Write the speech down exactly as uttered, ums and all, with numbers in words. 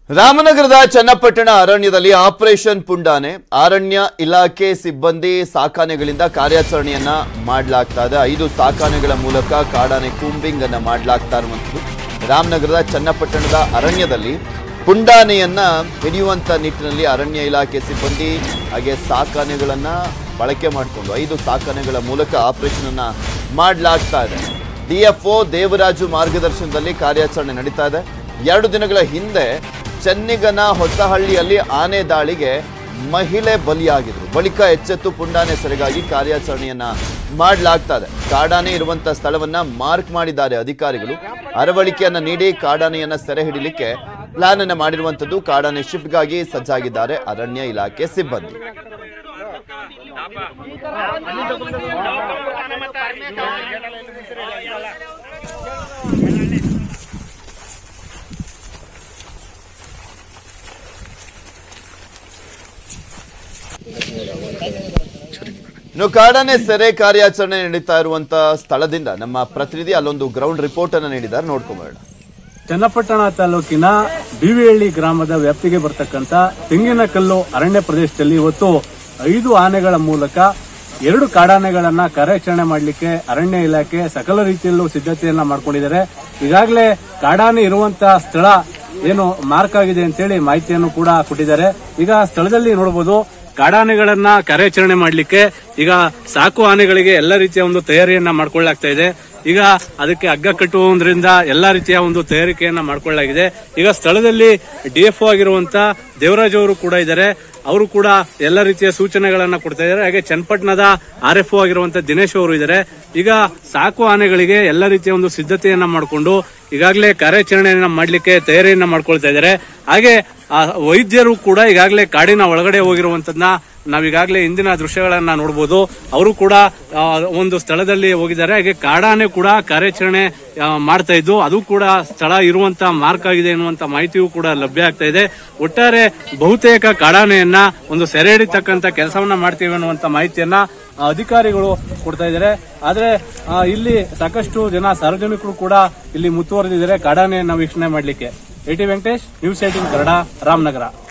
ರಾಮನಗರದ ಚನ್ನಪಟ್ಟಣ ಅರಣ್ಯದಲ್ಲಿ ಆಪರೇಷನ್ ಪುಂಡಾನೆ ಅರಣ್ಯ ಇಲಾಖೆ ಸಿಬ್ಬಂದಿ ಸಾಕಾನೆಗಳಿಂದ ಕಾರ್ಯಾಚರಣೆಯನ್ನ ಮಾಡಲಾಗ್ತಾ ಇದೆ। ಐದು ಸಾಕಾನೆಗಳ ಮೂಲಕ ಕಾಡಾನೆ ಕೂಂಬಿಂಗ್ ಅನ್ನು ಮಾಡಲಾಗ್ತಾ ಇರುವಂತದ್ದು। ರಾಮನಗರದ ಚನ್ನಪಟ್ಟಣದ ಅರಣ್ಯದಲ್ಲಿ ಪುಂಡಾನೆಯನ್ನ ಹಿಡಿಯುವಂತ ನಿಟ್ಟಿನಲ್ಲಿ ಅರಣ್ಯ ಇಲಾಖೆ ಸಿಬ್ಬಂದಿ ಹಾಗೆ ಸಾಕಾನೆಗಳನ್ನ ಬಳಕೆ ಮಾಡಿಕೊಂಡು ಐದು ಸಾಕಾನೆಗಳ ಮೂಲಕ ಆಪರೇಷನ್ ಅನ್ನ ಮಾಡಲಾಗ್ತಾ ಇದೆ। ಡಿಎಫ್ಒ ದೇವರಾಜು ಮಾರ್ಗದರ್ಶನದಲ್ಲಿ ಕಾರ್ಯಾಚರಣೆ ನಡೀತಾ ಇದೆ। ಎರಡು ದಿನಗಳ ಹಿಂದೆ ಚೆನ್ನಿಗನ ಹೊಸಹಳ್ಳಿಯಲ್ಲಿ ಆನೆ ದಾಳಿಗೆ ಮಹಿಳೆ ಬಲಿಯಾಗಿದ್ರು। ಬಳಿಕ ಎಚ್ಚೆತ್ತು ಪುಂಡಾನೆ ಸೆರೆಗಾಗಿ ಕಾರ್ಯಾಚರಣೆಯನ್ನ ಮಾಡಲಾಗ್ತಾ ಇದೆ। ಕಾಡಾನೆ ಇರುವಂತ ಸ್ಥಳವನ್ನ ಮಾರ್ಕ್ ಮಾಡಿದ್ದಾರೆ ಅಧಿಕಾರಿಗಳು। ಅರವಳಿಕೆಯನ್ನ ನೀಡಿ ಕಾಡಾನೆಯನ್ನ ಸೆರೆ ಹಿಡಿಲಿಕ್ಕೆ ಪ್ಲಾನ್ ಅನ್ನ ಮಾಡಿರುವಂತದ್ದು। ಕಾಡಾನೆ ಶಿಫ್ಟ್ಗಾಗಿ ಸಜ್ಜಾಗಿದ್ದಾರೆ ಅರಣ್ಯ ಇಲಾಖೆ ಸಿಬ್ಬಂದಿ। ಇನ್ನು ಕಾಡಾನೆ ಸೆರೆ ಕಾರ್ಯಾಚರಣೆ ನಡೀತಾ ಇರುವಂತ ಸ್ಥಳದಿಂದ ನಮ್ಮ ಪ್ರತಿನಿಧಿ ಅಲ್ಲೊಂದು ಗ್ರೌಂಡ್ ರಿಪೋರ್ಟ್ ಅನ್ನು ನೀಡಿದ್ದಾರೆ, ನೋಡ್ಕೊಂಬೇಡ। ಚನ್ನಪಟ್ಟಣ ತಾಲೂಕಿನ ಬಿವಿಹಳ್ಳಿ ಗ್ರಾಮದ ವ್ಯಾಪ್ತಿಗೆ ಬರ್ತಕ್ಕಂಥ ತೆಂಗಿನಕಲ್ಲು ಅರಣ್ಯ ಪ್ರದೇಶದಲ್ಲಿ ಇವತ್ತು ಐದು ಆನೆಗಳ ಮೂಲಕ ಎರಡು ಕಾಡಾನೆಗಳನ್ನ ಕಾರ್ಯಾಚರಣೆ ಮಾಡಲಿಕ್ಕೆ ಅರಣ್ಯ ಇಲಾಖೆ ಸಕಲ ರೀತಿಯಲ್ಲೂ ಸಿದ್ಧತೆಯನ್ನ ಮಾಡ್ಕೊಂಡಿದ್ದಾರೆ। ಈಗಾಗಲೇ ಕಾಡಾನೆ ಇರುವಂತಹ ಸ್ಥಳ ಏನು ಮಾರ್ಕ್ ಆಗಿದೆ ಅಂತೇಳಿ ಮಾಹಿತಿಯನ್ನು ಕೂಡ ಕೊಟ್ಟಿದ್ದಾರೆ। ಈಗ ಸ್ಥಳದಲ್ಲಿ ನೋಡಬಹುದು ಕಾಡಾನೆಗಳನ್ನ ಕಾರ್ಯಾಚರಣೆ ಮಾಡಲಿಕ್ಕೆ ಈಗ ಸಾಕು ಆನೆಗಳಿಗೆ ಎಲ್ಲ ರೀತಿಯ ಒಂದು ತಯಾರಿಯನ್ನ ಮಾಡ್ಕೊಳ್ಳಲಾಗ್ತಾ ಇದೆ। ಈಗ ಅದಕ್ಕೆ ಹಗ್ಗ ಕಟ್ಟುವುದರಿಂದ ಎಲ್ಲಾ ರೀತಿಯ ಒಂದು ತಯಾರಿಕೆಯನ್ನ ಮಾಡ್ಕೊಳ್ಳಲಾಗಿದೆ। ಈಗ ಸ್ಥಳದಲ್ಲಿ ಡಿಎಫ್ಒ ಆಗಿರುವಂತ ದೇವರಾಜ್ ಅವರು ಕೂಡ ಇದ್ದಾರೆ, ಅವರು ಕೂಡ ಎಲ್ಲ ರೀತಿಯ ಸೂಚನೆಗಳನ್ನ ಕೊಡ್ತಾ ಇದ್ದಾರೆ। ಹಾಗೆ ಚನ್ನಪಟ್ಟಣದ ಆರ್ ಎಫ್ ಒ ಆಗಿರುವಂತ ದಿನೇಶ್ ಅವರು ಇದ್ದಾರೆ। ಈಗ ಸಾಕು ಆನೆಗಳಿಗೆ ಎಲ್ಲ ರೀತಿಯ ಒಂದು ಸಿದ್ಧತೆಯನ್ನ ಮಾಡಿಕೊಂಡು ಈಗಾಗಲೇ ಕಾರ್ಯಾಚರಣೆಯನ್ನ ಮಾಡಲಿಕ್ಕೆ ತಯಾರಿಯನ್ನ ಮಾಡ್ಕೊಳ್ತಾ ಇದ್ದಾರೆ। ಹಾಗೆ ವೈದ್ಯರು ಕೂಡ ಈಗಾಗಲೇ ಕಾಡಿನ ಒಳಗಡೆ ಹೋಗಿರುವಂತದನ್ನ ನಾವೀಗಾಗಲೇ ಇಂದಿನ ದೃಶ್ಯಗಳನ್ನ ನೋಡಬಹುದು। ಅವರು ಕೂಡ ಒಂದು ಸ್ಥಳದಲ್ಲಿ ಹೋಗಿದ್ದಾರೆ। ಹಾಗೆ ಕಾಡಾನೆ ಕೂಡ ಕಾರ್ಯಾಚರಣೆ ಮಾಡ್ತಾ ಇದ್ದು ಅದು ಕೂಡ ಸ್ಥಳ ಇರುವಂತ ಮಾರ್ಕ್ ಆಗಿದೆ ಎನ್ನುವಂತ ಮಾಹಿತಿಯೂ ಕೂಡ ಲಭ್ಯ ಆಗ್ತಾ ಇದೆ। ಒಟ್ಟಾರೆ ಬಹುತೇಕ ಕಾಡಾನೆಯನ್ನ ಒಂದು ಸೆರೆ ಹಿಡಿತಕ್ಕಂತ ಕೆಲಸವನ್ನ ಮಾಡ್ತೀವಿ ಅನ್ನುವಂತ ಮಾಹಿತಿಯನ್ನ ಅಧಿಕಾರಿಗಳು ಕೊಡ್ತಾ ಇದ್ದಾರೆ। ಆದ್ರೆ ಇಲ್ಲಿ ಸಾಕಷ್ಟು ಜನ ಸಾರ್ವಜನಿಕರು ಕೂಡ ಇಲ್ಲಿ ಮುತುವರೆದಿದ್ದಾರೆ ಕಾಡಾನೆಯನ್ನ ವೀಕ್ಷಣೆ ಮಾಡ್ಲಿಕ್ಕೆ। A T Venkatesh, news eighteen Kannada, Ramanagara.